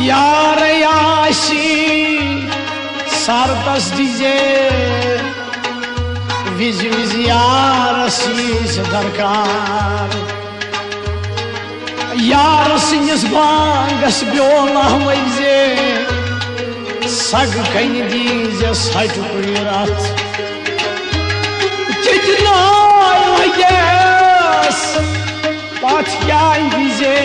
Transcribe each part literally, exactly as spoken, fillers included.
यार याशी सारतस दीजे विज विज यार शीश दरकार यार सिंस बांगस ब्योला वजे सग कन दीजे सट रात Yes, but yeah, vize,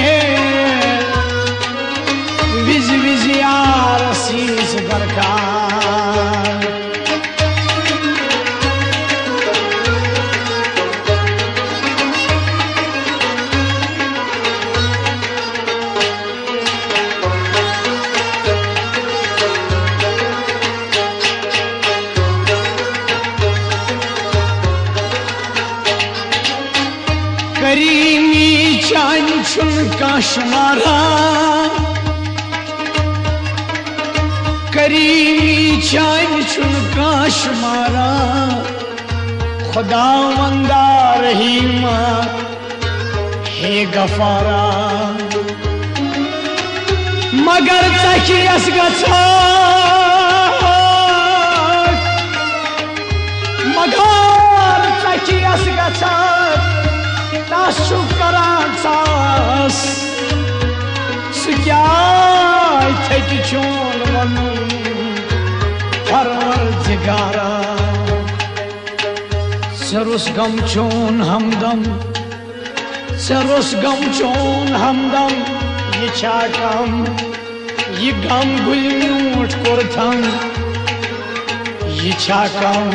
vize, vize, yaar, sis darkar. करीमी चान चुन काशमारा करीमी चान चुन काशमारा खुदा वंदा रहीमा हे गफारा मगर तकियस गछा मगर तकियस गछा शुक्रान सास सुक्याय थकी चोन वनु परवरदिगारा सरुस गम चोन हमदम सरुस गम चोन हमदम ये चाकम ये गम गुलूट कुरथम ये चाकम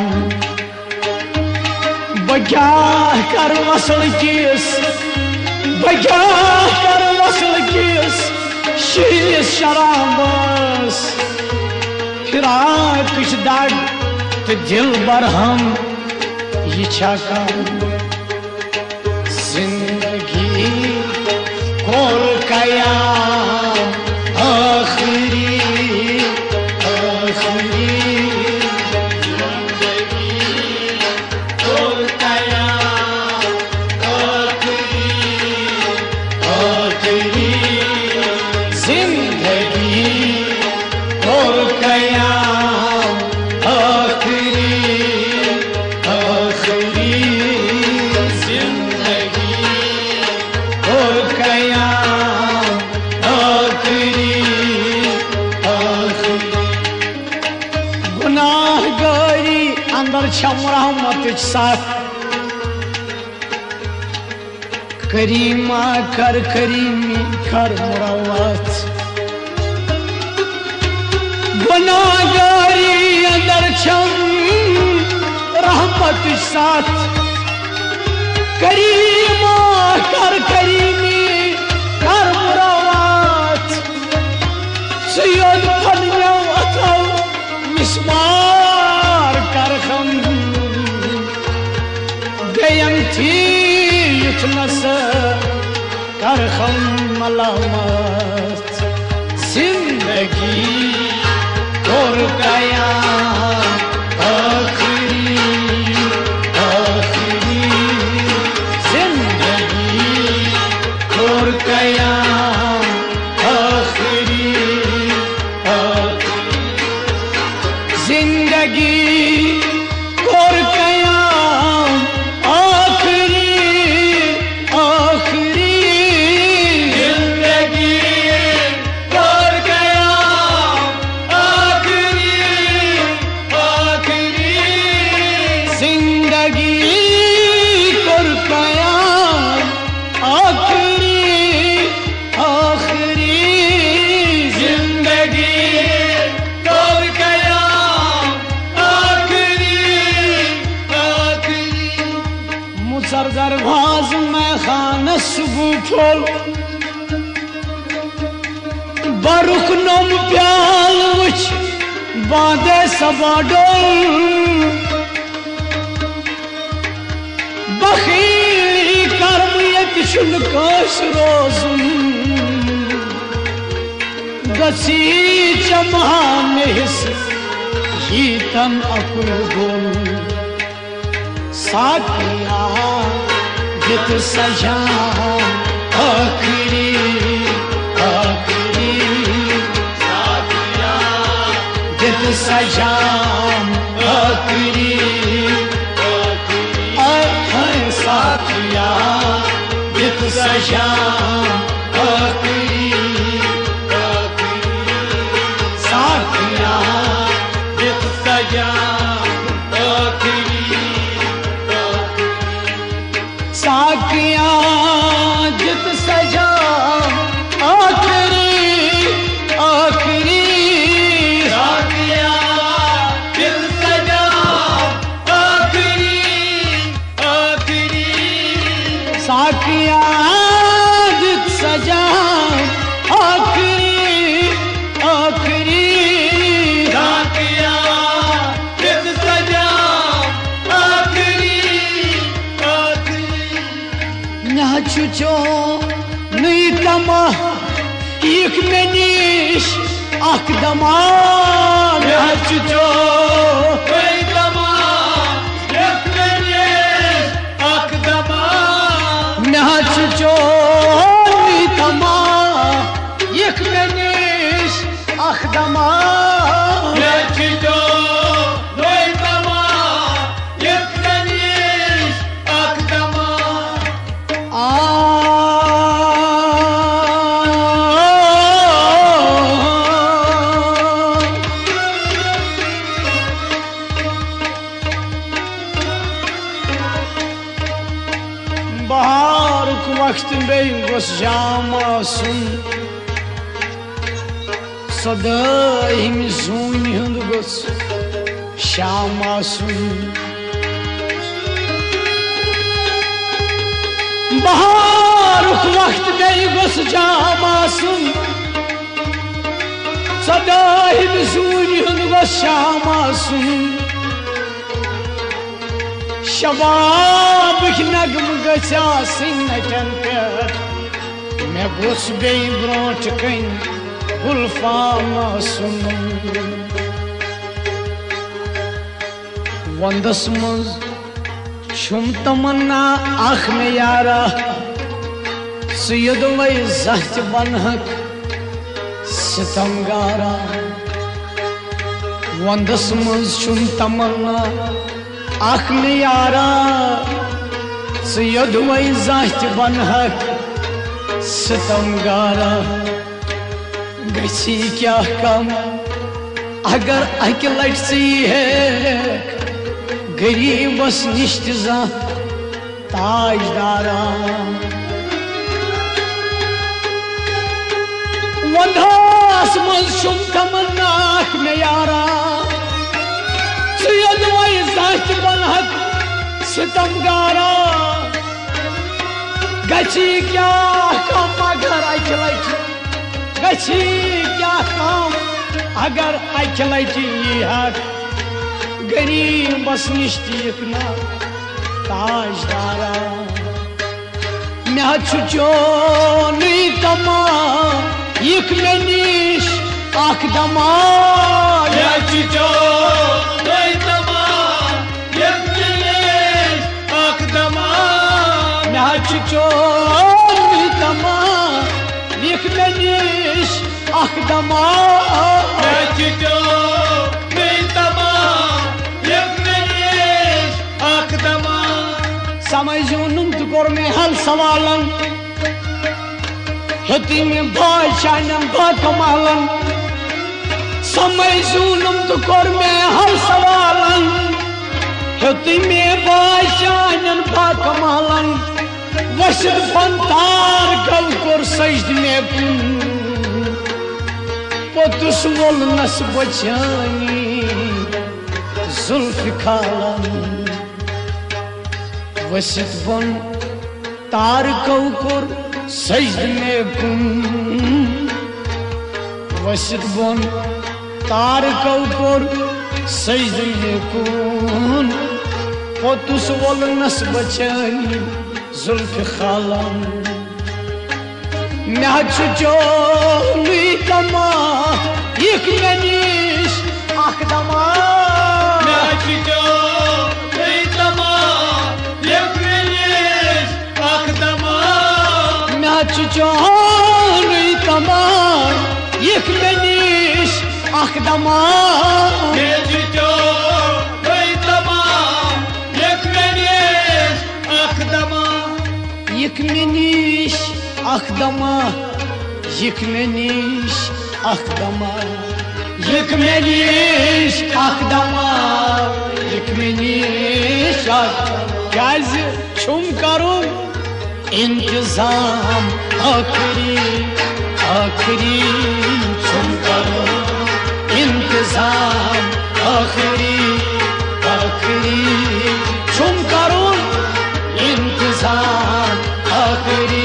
बग्या कर वसल किस बग्या कर वसल किस शीश शराबस फिराक कुछ दाग तो दिल बरहम ये छकम जिंदगी कोल कया आखिरी आखिरी रहमत साथ करीमा कर करीमी कर मुरावत गुनाहगारी अंदर छम रहमत साथ करीमा कर करीमी कर मुरावत सैयद फनिया अथौ मिसमार कर खम गयंती युतनस कर खम मलामत जिंदगी और गया आखिरी आखिरी जिंदगी और गया आखिरी आखिरी जिंदगी और गया सरगरभाज में खान सुबह फूल बरुख नम प्याल वुच बांधे सबाडोल बखीली कर्म यत शुनकाश रोजुन गसी चमहान हिस हीतन अकुल गोल साकिया जित सजा आखिरी आखिरी सजाम आखिरी आए साथिया दित सजाम आखिरी साथिया दित सजाम आखिरी साथिया जित सजाम आखिरी आखिरी साकिया जित सजा आखिरी आखिरी साकिया जित सजा आखिरी आखिरी नाचुचो नहीं तमा एक मनीष अकदमा नाचुचो नहीं तमा एक मनीष अकदमा नाचुचो तमा एक मनीष अखदमा नाचुचो तमा एक मनीष अखदमा आ बहारुक वक्त बेई गोस जाम आसुन सदाइम जून हुंद गोस शाम आसुन बहारुक वक्त बेई गोस जाम आसुन सदाइम जून हुंद गोस शाम आसुन शबाब नगम गन पे मे गोस बे ब्रोट कन गुलफाम सुन वंदस मज छुम तमन्ना अख मे यारा सैयद वै जहत बनहक सितमगारा वंदस मज छुम तमन्ना अख मे यारा सैयद वै जहत बनहक सितमगारा गसी क्या कम अगर अक लट सी है गरीबस निश्तिजा ताजदारा वंदास मज शुम तमन्ना अख मे यारा सैयद वै जहत बनहक सितमगारा गची क्या कम अगर अक लट गची क्या कम अगर अक लट यह गरीबस निश ना ताजदारा मे चोन तमा यक मे निश अकदमा मे चोन तमा यक मे निश अकदमा मे चोन तमा यक मे निश अकदमा मे चोन तमा यक मे निश अकदमा समझूनुम तो कोर में हल सवालन हती में भाई शानम भा कमालन समझूनुम तो कोर में हल सवालन हती में भाई शानम भा कमालन वशद फंतार कल कोर सजद में कुन पोतुस वोल नस बचानी जुल्फ खालन वसित बन तार कौकुर सजद में कुन वसित बन तार कौकुर सजद में कुन पोतुस वोल नस बचानी जुल्फ खालन मे चोन तमा यक मे निश अकदमा मे चोन तमा यक मे निश अकदमा मे चोन तमा यक मे निश akdama Mecito tamam yekmeniş akdama Yıkmeniş akdama Yıkmeniş akdama Yıkmeniş akdama Yıkmeniş akdama Gazi çum karun İntizam akri akri çum karun İntizam akri akri çum karun İntizam akri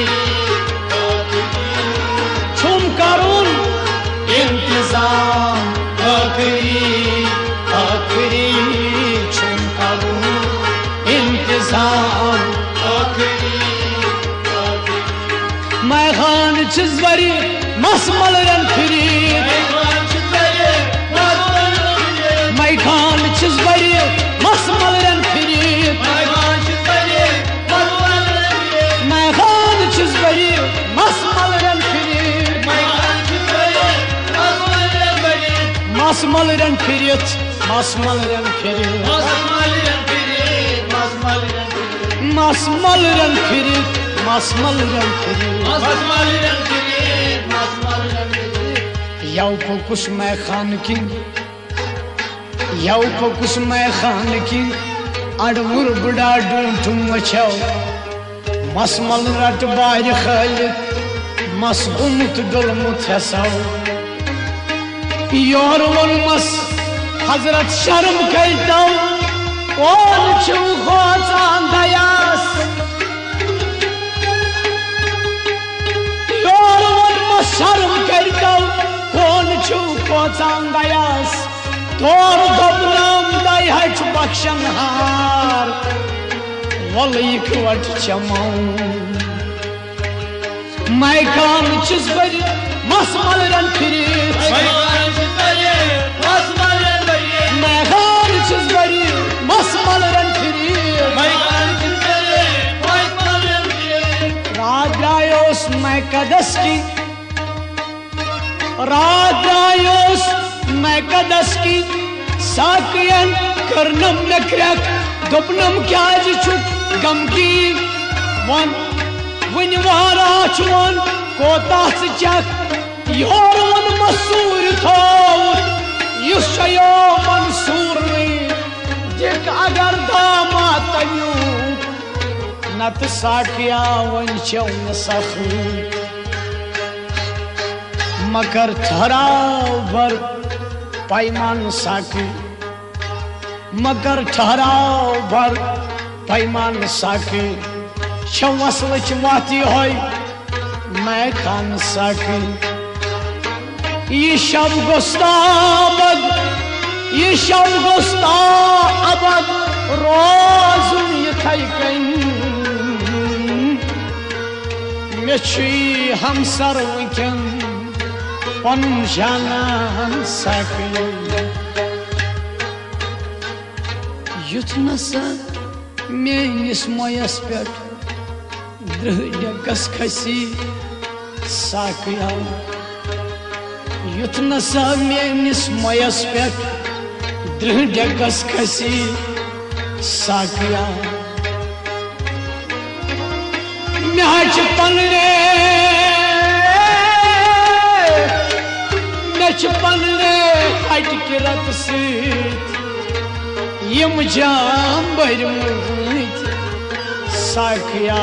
çum karun İntizam akri akri çum karun İntizam akri Mayhan çizvari masmalren pirit Mayhan çizvari masmalren pirit Mayhan çizvari masmalren pirit Masmalren pirit Masmalren pirit Masmalren pirit Masmalren pirit Yav pokus meyhan ki Yav pokus meyhan ki Advur bada duntum machav Masmal rat bari khalid Masgumut dolmut hesav Yor olmaz Hazret şarm kaydav Ol çu khozan dayas Yor olmaz şarm kaydav Ol çu khozan dayas Tor dobnam day haç bakşan har Ol yıkvat çamav Maykan çizbari Masmalren pirit Maykan çizbari Masmalren pirit Maykan çizbari Masmalren pirit Maykan çizbari Masmalren pirit Radrayos Maykadeski Radrayos Maykadeski Sakiyan karnam nakrak Dopnam kyaj çuk gamki Wan Vini vara çuvan Kotah çak Yorun masur tavut Yuşayo mansur ne Dik agar damat ayut Nat sakya vançav nasakhu Makar tharav var Payman sakı Makar tharav var Payman sakı Şavaslıç vati hoy मैं खान सकी ये शब गोस्ता अबद ये शब गोस्ता अबद रोज ये Thai कहीं मेची हम sir वकन पन जानान सकी युतना सा मेनिस मोयस पेट Drhdegas khasi sakya Yutna sa menis moyas pet Drhdegas khasi sakya Mehach panre Mech panre Hait kirat sit Yim jam barmut sakya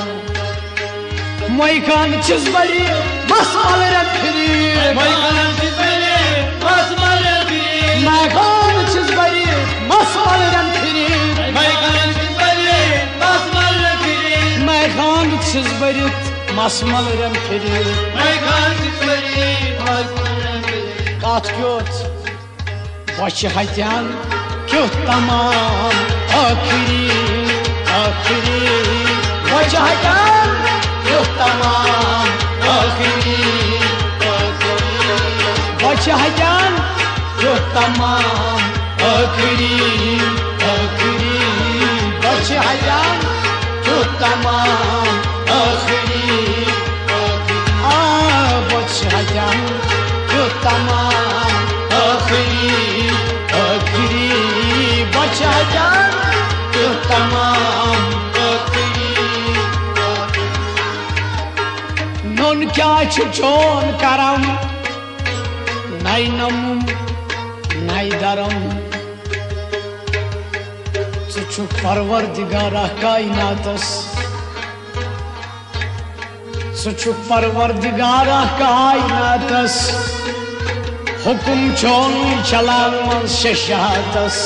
Maykan çizbari Masmalren pirit Maykan çizbari Masmalren pirit Maykan çizbari Masmalren pirit Maykan çizbari Masmalren pirit Maykan çizbari Masmalren pirit Maykan çizbari Masmalren pirit Kat kyot Başı haytan Kyot tamam Akiri Akiri Başı haytan Kyot tamam Akiri Başı haytan Kyot tamam Akiri Akiri Başı haytan Kyot tamam Akiri Akiri Aa başı haytan Kyot tamam क्या चोन करम नैनम नैदरम छु परवरदिगार कायनातस छु परवरदिगार कायनातस हुकुम चोन चलान मन शहातस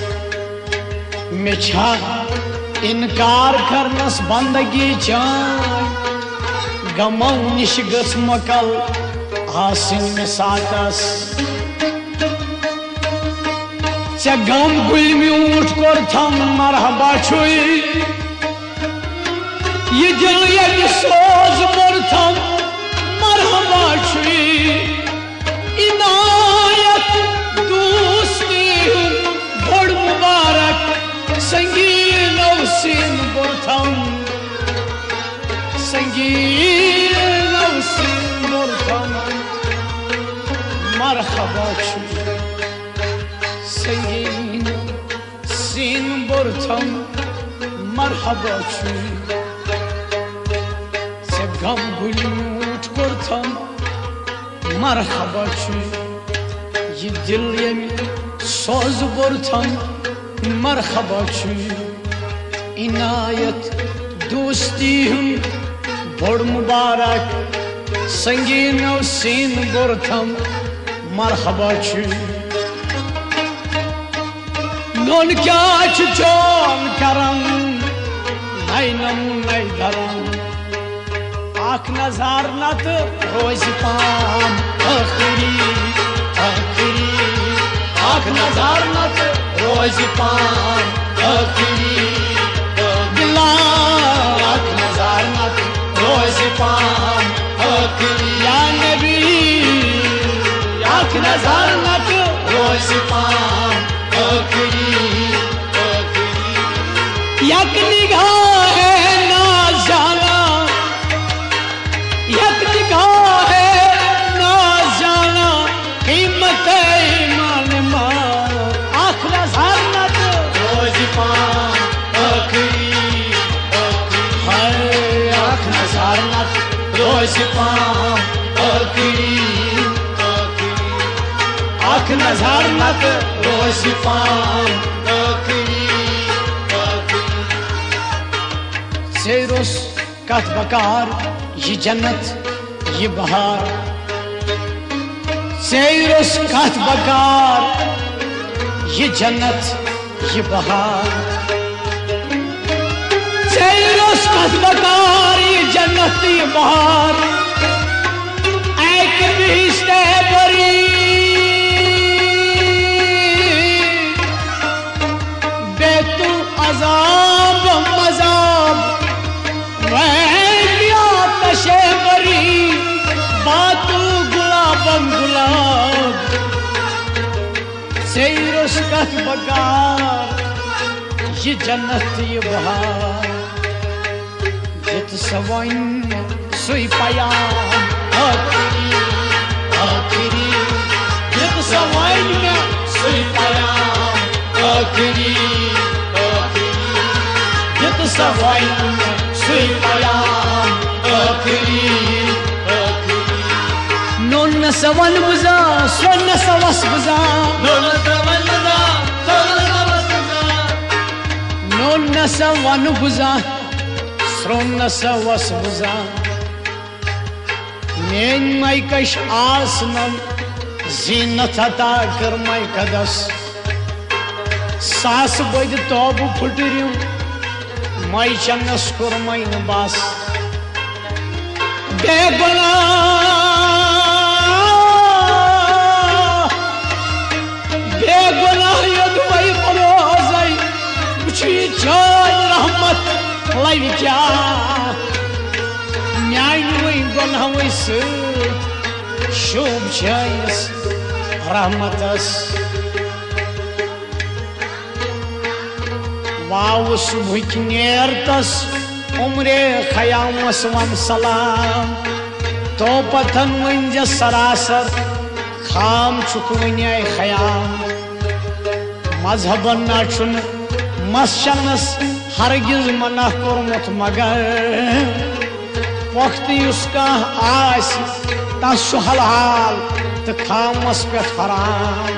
मिछा इनकार करनस बंदगी चाय गमौ निश गस मकल आसिन में सातस चे गम गुल में उठ कर थम मरहबा छुई ये दिल ये सोज पर थम मरहबा छुई इनायत दोस्ती बड़ मुबारक संगीन औसीन बुरथम संगीन औसीन बुरथम मरहबा छुई संगीन सीन बुरथम मरहबा छुई से गम गुलूट बुरथम मरहबा छुई ये दिल ये सोज बुरथम मरहबा छुई इनायत दोस्ती बड़ मुबारक संगीन औसीन बुरथम मरहबा छुई नोन क्या चोन करम नैनम नैदरम आख नजार नत रोज पाम आखिरी आखिरी आख नजार नत रोज पाम आखिरी दिला आख नजार नत रोज पाम आखिरी या नबी आख नजार नत रोज पाम आखिरी यक निगाह है ना जाना यक निगाह है ना जाना कीमत ईमान मार आख नज़र न तो रोज पाम आखिरी हाय आख नज़र न तो रोज पाम आखिरी आख नज़र न तो रोज पाम आखिरी सेरोस कत बकार ये जन्नत ये बहार सेरोस कत बकार ये जन्नत ये बहार सेरोस कत बकार ये जन्नत ये बहार एक बिस्ते बरी बेतु अजाब मजाब बरी बातू गुलाबम गुलाब सेरोस कत बकार ये जन्नत ये बहार जित सवाइन सुई पयाम आखिरी आखिरी जित सवाइन में सुई पयाम आखिरी आखिरी जित सवाइन में सुई पयाम आखिरी नोन सवन बुजा स्वन सवस बुजा नोन सवन बुजा स्वन सवस बुजा नोन सवन बुजा स्वन सवस बुजा मेन माइकश आसनम जीनत अता कर माइ कदस सास बद तोब फुटरियो माइ चन्नस कर माइ बास बेगुनाह बेगुनाह यदुवै परोजै बुझी जान रहमत लाई क्या न्याय गुनाह से शुभ जायस रहमतस वाव सुबह नेरतस उम्रे खयामस वन सलाम तो पथन वंज सरासर खाम चुक वने खयाम मजहबन नाचुन मसनस हरगिज मना कोरमुत मगर वक्त उस आस तस हलाल तो खामस पे हराम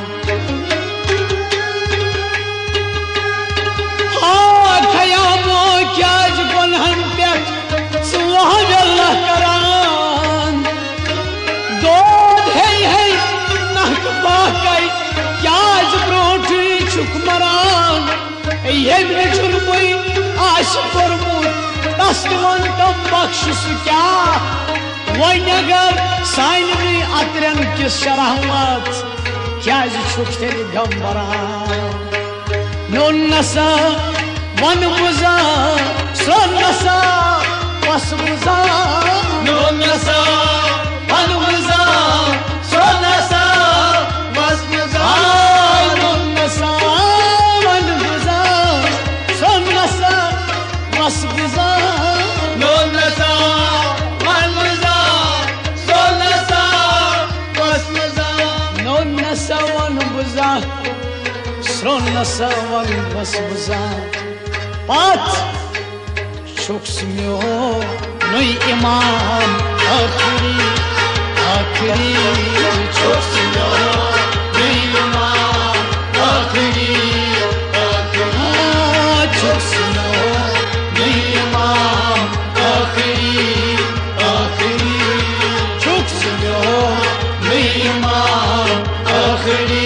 हाँ खयामो क्या गुनहन पे अल्लाह करान दोद है है नक बाकई क्या ब्रोट छुक मरान ये छुरमुई आश कोरमुत तस दिवन तम बख्शिश क्या वन अगर साइनवी अतरन किस शरामत क्या छुक तेरे गम मरान नोन नसा वन बुजा सोन नसा वस बुजा नोन नसा वन बुजा सोन नसा वस बुजा नोन नसा वन बुजा सोन नसा वस बुजा नोन नसा वन बुजा सोन नसा वस बुजा नोन नसा वन बुजा सोन नसा वन वस बुजा पात शुक्स म्यो नई इमाम आखिरी आखिरी शुक्स म्यो नई इमाम आखिरी आखिरी शुक्स म्यो नई इमाम आखिरी आखिरी शुक्स म्यो नई इमाम आखिरी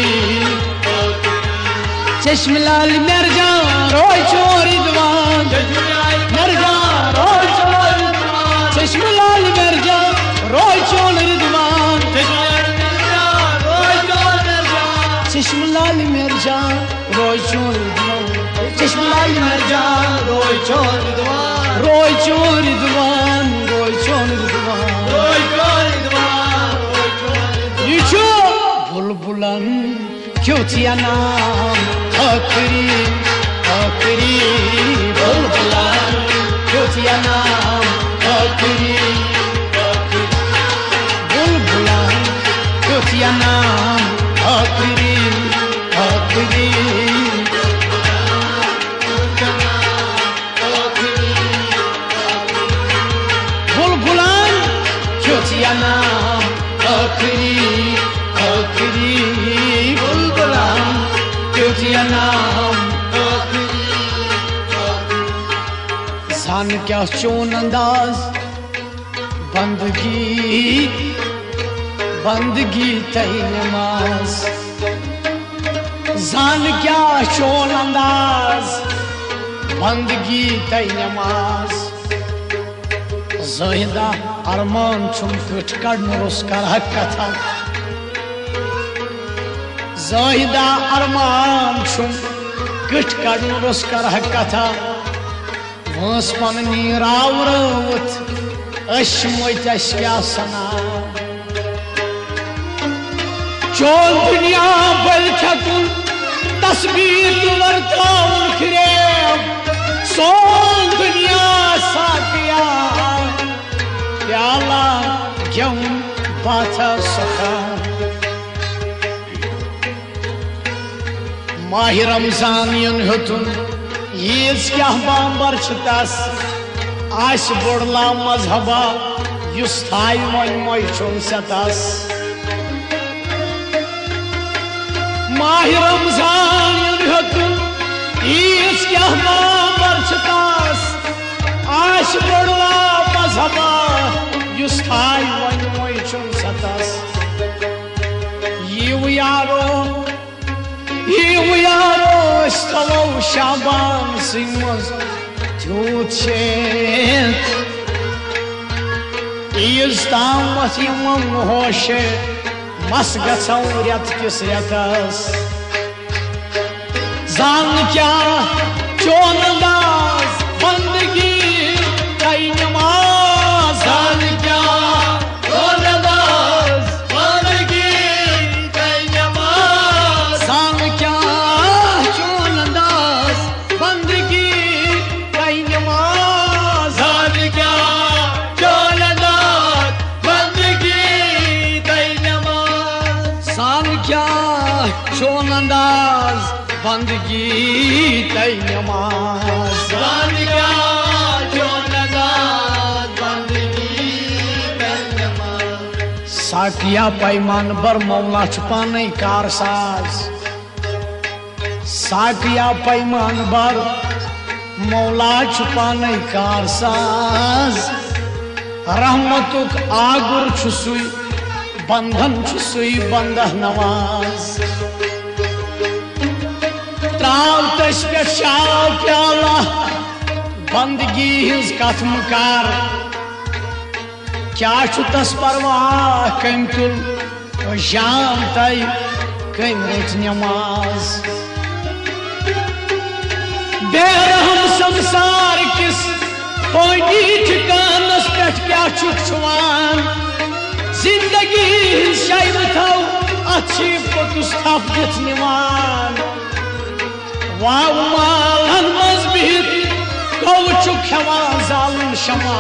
चश्मलाल मिर्जा रोय चोरी दवान मिर्जा रोय चोरी दवान चश्मलाल मिर्जा रोय चोरी दवान चश्मलाल मिर्जा रोय चोरी दवान चश्मलाल मिर्जा रोय चोरी दवान रोय चोरी दवान रोय चोरी दवान रोय चोरी दवान रोय चोरी ये छो बुलबुलन क्यों थिया नाम आखिरी आखिरी बुलबुलन क्यों थिया नाम आखिरी बुलबुलन क्यों थिया नाम आखिरी आखिरी बुलबुलन क्यों थिया नाम आखिरी आखिरी बुलबुलन क्यों थिया नाम सान क्या चोन अंदाज बंदगी बंदगी तई नमाज जान क्या चोन अंदाज बंदगी तई नमाज ज़ाहिदा अरमान छुम कट कड़न रोस कर कथा ज़ाहिदा अरमान छुम कट कड़न रोस कर कथा वंस पन्नी रावरवत अशमत अश क्या सना चोल दुनिया बल छकुन तस्वीर तुवर ताउन खिरेब सोल दुनिया साकिया प्याला क्यों बाथा सखा माह रमजान यन होतुन ईज क्या बाम्बर छतस आश बोड़ला मजहबा युस थाय मन मोय चुन सतस माह रमजान यन होतुन ईज क्या बाम्बर छतस आश बोड़ला मजहबा युस थाय मन मोय चुन सतस यू यारो यू यारो स्थलो शाबान सिंहस झूठ ईज तामत यमन होश मस गछौ रेत किस रेतस जान क्या चोन अंदाज बंदगी कई नमाज जान क्या चोन अंदाज बंदगी कई नमाज जान क्या चोन अंदाज बंदगी कई नमाज जान क्या चोन अंदाज बंदगी कई नमाज जान क्या चोन अंदाज बंदगी कई नमाज जान क्या चोन अंदाज बंदगी साकिया पैमान बर मौला पान कारसाज साकिया पैमान बर मौला पान कारसाज रहमतुक आगुर छुसुई बंधन छुसुई बंदह नवाज त्राव तस पे शाव प्याला बंदगी हिज कथ मुकार क्या छु तस परवाह कम तुल शाम तय कम रच नमाज बेरहम संसार किस कोई ठिकानस पे क्या छुवान जिंदगी शायद थो अच्छी पोतुस थप दित निवान वाव मालन मज बिहित गौ छु खेवान जालन शमा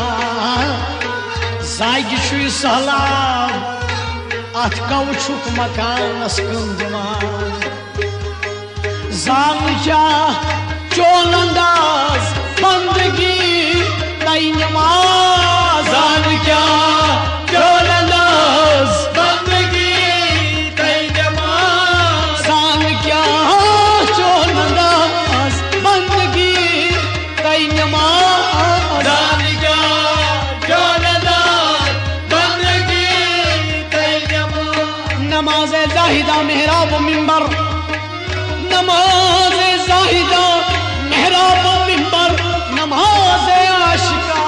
जायग छु सहलाब अथ गौ छुक मकानस कम दिवान जान क्या चोल अंदाज बंदगी तई नमाज जान क्या चोल अंदाज बंदगी तई नमाज जान क्या चोल अंदाज बंदगी तई नमाज जान क्या चोल अंदाज बंदगी तई नमाज नमाज जाहिदा मेहराब मिंबर नमाज जाहिदा मेहराब मिंबर नमाज आशिका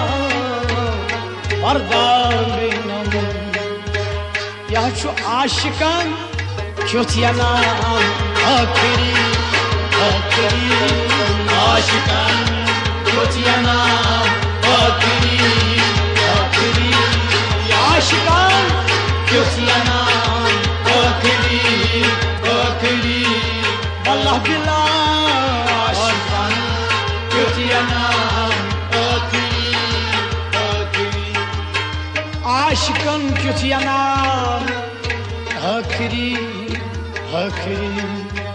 पर्दार बेनम या छु आशिकान क्यों या नाम आखिरी आखिरी आशिकान क्यों या नाम आखिरी आखिरी आशिकान क्यों या नाम आखिरी आखिरी अल्लाह बिला आशिकान क्यों या नाम आखिरी आखिरी आशिकान क्यों या नाम आखिरी आखिरी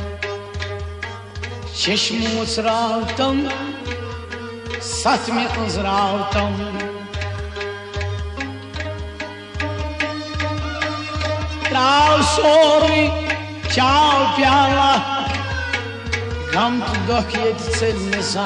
चश्म मुसरावतम सच में उजरावतम त्राव सोरी चाव प्याला गम दुख ये चलसा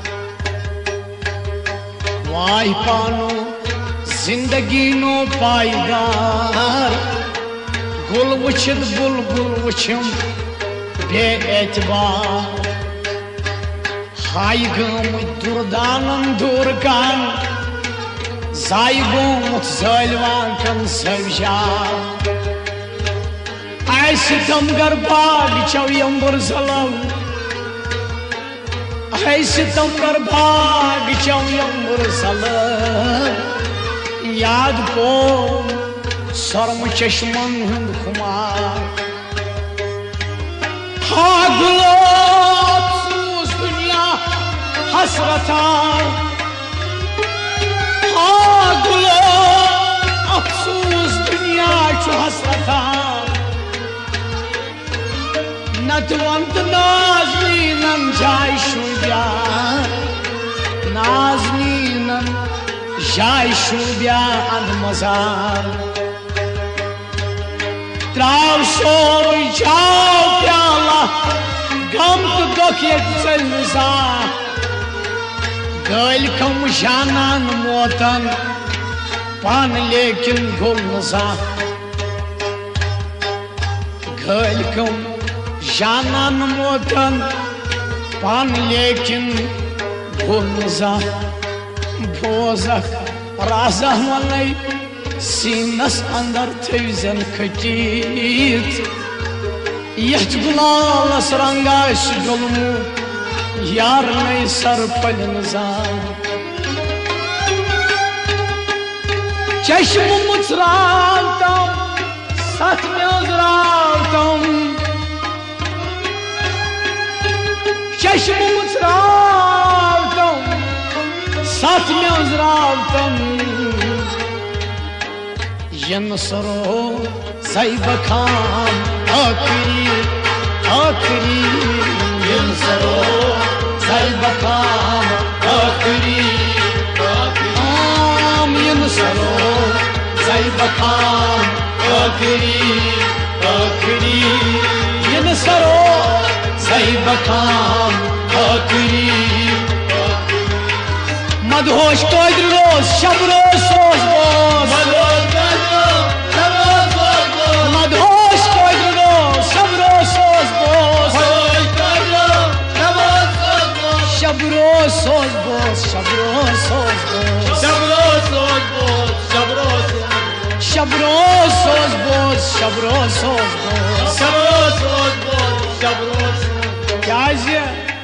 वाई पानो जिंदगी नो पायदार गुल वुछित बुलबुल वुछम बे एतबार हाय गम दुर्दानन दुर्गान जाय गोमुत जलवान कन सवजा ऐसे तमगर बाग चौ यंबर जलम ऐसे तमगर बाग चौ यंबर जलम याद को शर्म चश्मन हंद खुमार हा गुलो अफसूस दुनिया हसरता हा गुलो अफसूस दुनिया चु हसरता नतवंत नाज़नीनन जाय शुब्या नाज़नीनन जाय शुब्या अंद मजार त्राव सोर जाओ प्याला गम तो दुख ये चलसा गल कम जानन मोतन पान लेकिन गुल नसा गल कम जानन मोतन पान लेकिन भोजा भोजक राजा वनई सीनस अंदर थन खटीत यथ गुलालस रंगास डुलमु यार नई सर पलन जान चश्म मुचरावतम सत में उजरावतम चश्म मुचरावतम सत में उजरावतम यन सरो सैब खान आखिरी आखिरी यन सरो सैब खान आखिरी आम यन सरो सही बखान आखिरी आखिरी इन सरो सही बखान आखिरी मदहोश कोई रोज शब रोज सोच बोस मदहोश कोई रोज शब रोज सोच बोस शब रोज सोच बोस शब रोज सोच बोस शब रोज सोच बोस शब रोज शब रोज सोच बोस शब रोज सोच बोस शब रोज सोच बोस शब रोज क्या है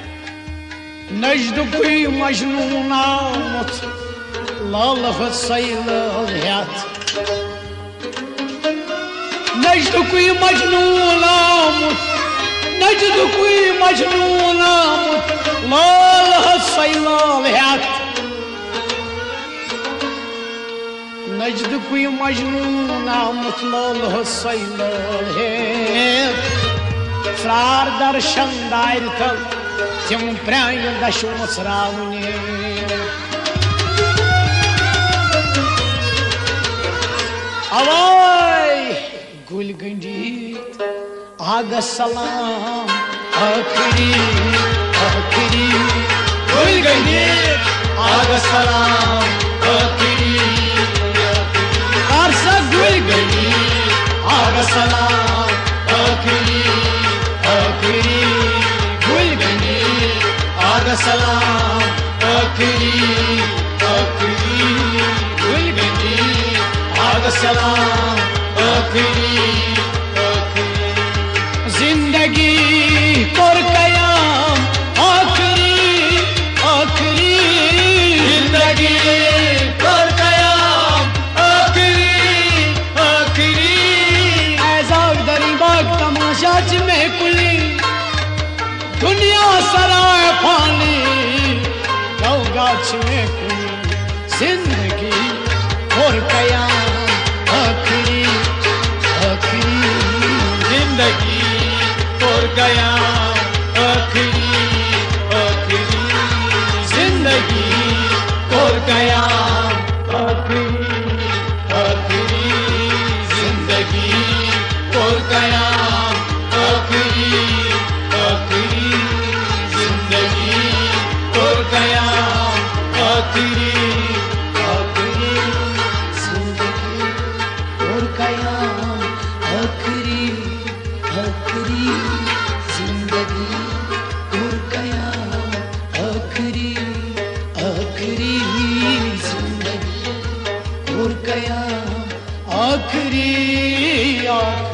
नजदुकुई मजनून आमुत लाल हुसैन हयात नजदुकुई मजनून आमुत नजदुकुई मजनून आमुत लाल हुसैन हयात नजदुकुई मजनून आमुत लाल हुसैन हयात फ्रार दर्शन दायर तल Тем прямо дощу сравни. Авай, гуль гандит, ага салам, акри, акри. Гуль гандит, ага салам, акри, акри. Арса гуль гандит, ага салам, акри, акри. Aga salam, akiri, akiri, gul gandi. Aga salam, akiri, akiri. Zindagi kor kayam, akiri, akiri. Zindagi kor kayam, akiri, akiri. Azar dari bag tamasha jme kuli. दुनिया सराय पानी गाछ में कोई जिंदगी और कयाम आखिरी आखिरी जिंदगी और कयाम आखिरी आखिरी जिंदगी और कयाम आखिरी आखिरी जिंदगी और कयाम आखिरी आखिरी जिंदगी और कयाम आखिरी आखिरी जिंदगी और कयाम आखिरी आखिरी जिंदगी और कयाम आखिरी आखिरी जिंदगी और कयाम आखिरी